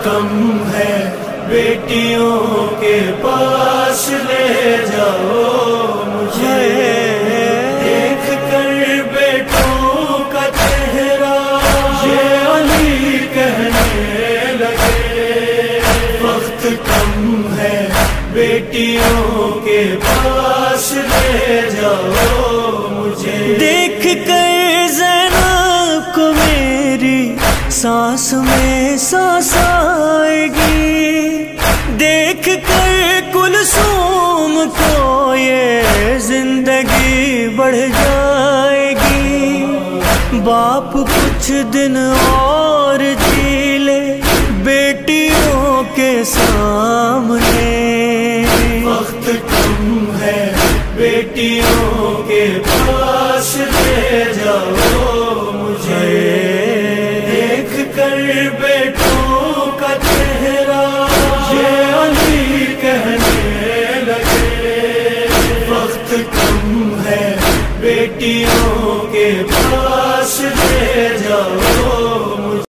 کم ہے بیٹیوں کے پاس لے جاؤ مجھے، دیکھ کر بیٹوں کا چہرہ یہ علی کہنے لگے، وقت کم ہے بیٹیوں کے پاس لے جاؤ مجھے۔ دیکھ کر زینب کو میری سانس میں سانس آئے گی، دیکھ کر کلثوم کو یہ زندگی بڑھ جائے گی، باپ کچھ دن اور جی لے بیٹیوں کے سامنے، وقت کم ہے بیٹیوں کے پاس لے جاؤ مجھے، دیکھ کر بیٹوں کا چہرہ یہ علی کہنے لگے، وقت کم ہے بیٹیوں کے پاس لے جاؤ